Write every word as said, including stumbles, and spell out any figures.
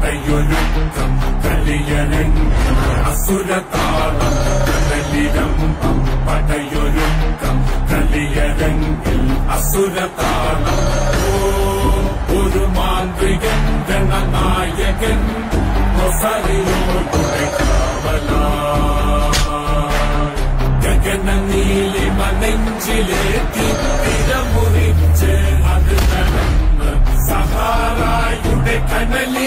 പടയൊരുക്കം കളിയരങ്ങിൽ അസുരതാളം കടലിരമ്പം പടയൊരുക്കം കളിയരങ്ങിൽ അസുരതാളം ഒരു മാന്ത്രികൻ ഗണനായകൻ മൊസറിയോടുടെ കാവലായി ഗഗന നീലിമ നെഞ്ചിലേറ്റി തിരമുറിച്ച് അത് നടന്ന് സഹാറായുടെ കനലിൽ